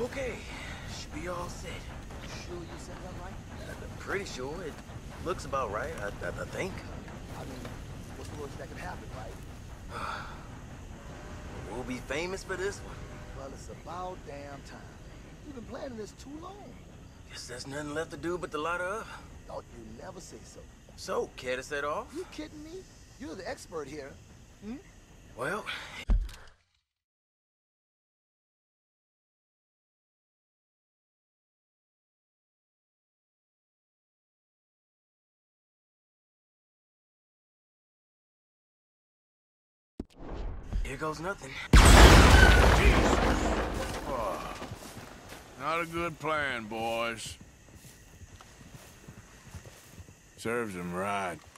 Okay, should be all set. Sure you set it up right? I'm pretty sure it looks about right, I think. I mean, what's the worst that could happen, right? We'll be famous for this one. Well, it's about damn time. You've been planning this too long. Guess there's nothing left to do but the lot of. Thought you'd never say so. So, care to set off? You kidding me? You're the expert here. Hmm? Well, here goes nothing. Oh, not a good plan, boys. Serves him right.